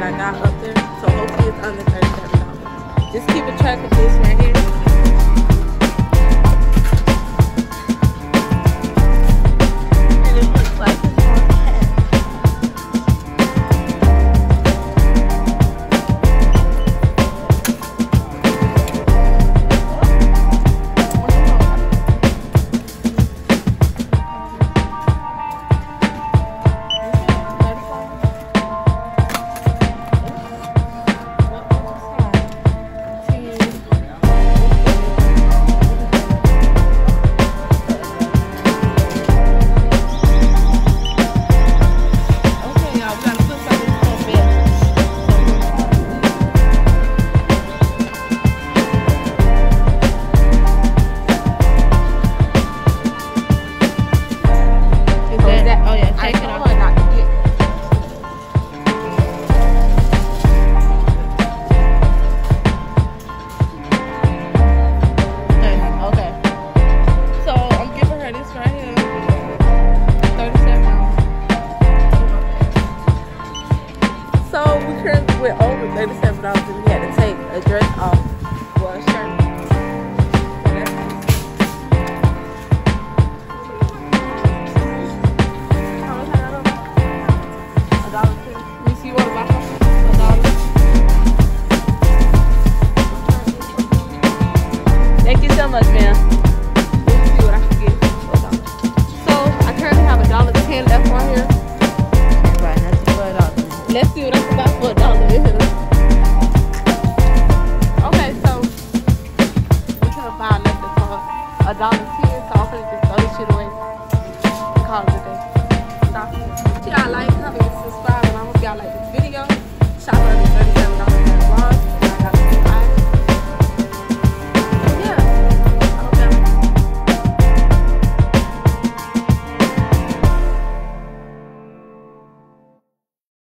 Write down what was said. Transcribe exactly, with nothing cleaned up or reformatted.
I got up there. So hopefully it's under thirty-seven dollars. Just keep a track of this right here. And it looks like it's on cash. We're over thirty-seven dollars and we had to take a dress off. Well, a shirt. How much I got over? A dollar two. Let me see what about a dollar. Thank you so much, man. Let me see what I can get for a dollar. So I currently have a dollar ten left on here. Right, that's for a dollar. Let's see what I can buy for a dollar. Okay, so we could have bought less than a dollar.